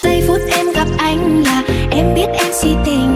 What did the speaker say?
giây phút em gặp anh là em biết em si tình.